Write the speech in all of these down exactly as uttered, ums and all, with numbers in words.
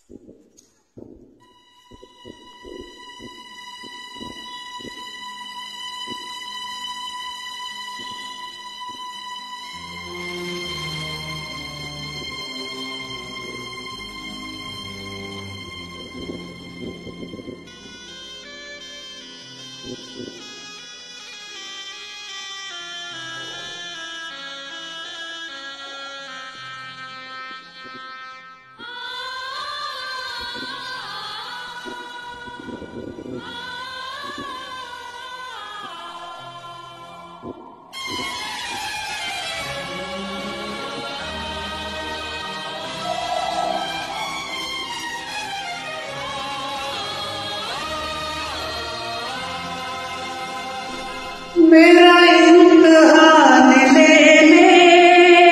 मेरा इम्तिहान ले ले,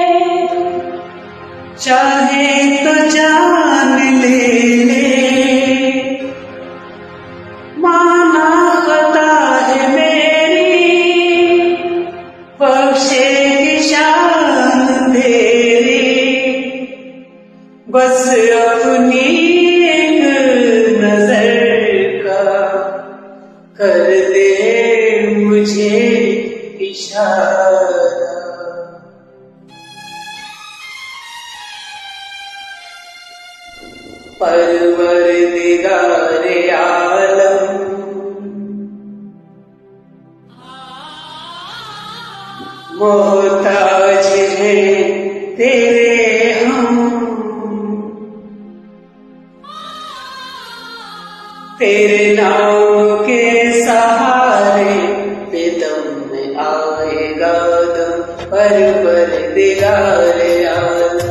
चाहे तो जान ले ले। माना खता है मेरी, बख्शे की शान तेरी। बस अपनी एक नजर का कर दे मुझे इशारा। परवरदिगारे आलम, मोहताज हैं तेरे हम। तेरे नाम के सहारे बेदम में आएगा दम। परवरदिगारे आलम,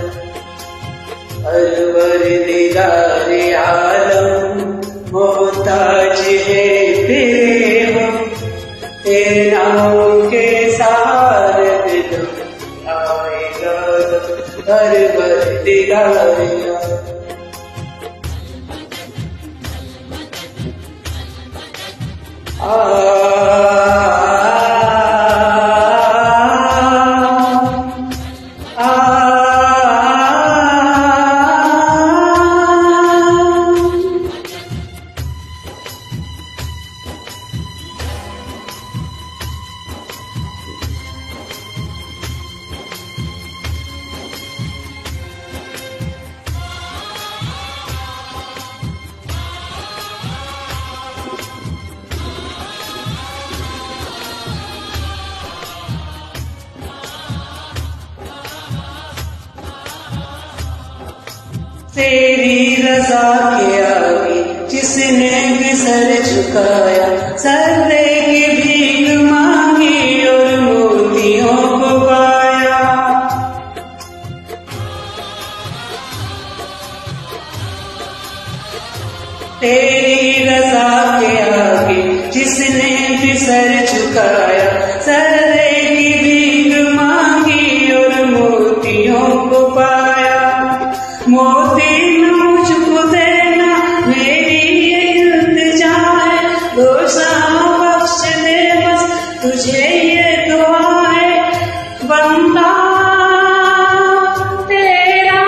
परवरदिगारे आलम, मोहताज है तेरे हम। तेरे नाम के सहारे बेदम में आएगा दम। परवरदिगारे आलम। आ तेरी रज़ा के आगे जिसने भी सर झुकाया, सर की भीख मांगी और मोतियों को पाया। तेरी रज़ा के आगे जिसने भी सर झुकाया, सर की भीख मांगी और मोतियों को पाया। मोती न मुझको देना मेरी ये इल्तिजा है, दोषा बख्श दे बस तुझे ये दुआ है। बंदा तेरा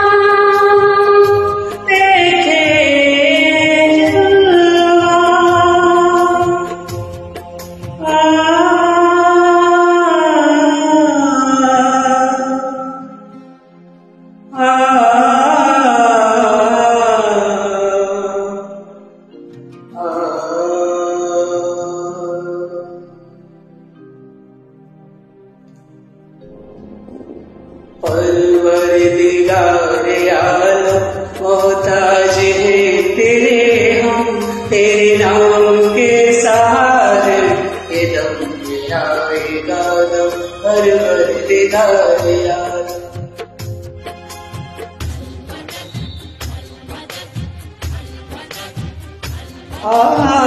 देखे आ, आ, परवरदिगारे आलम, मोहताज हैं तेरे हम। तेरे नाम के सहारे ये दम में आएगा दम। परवरदिगारे आलम। आ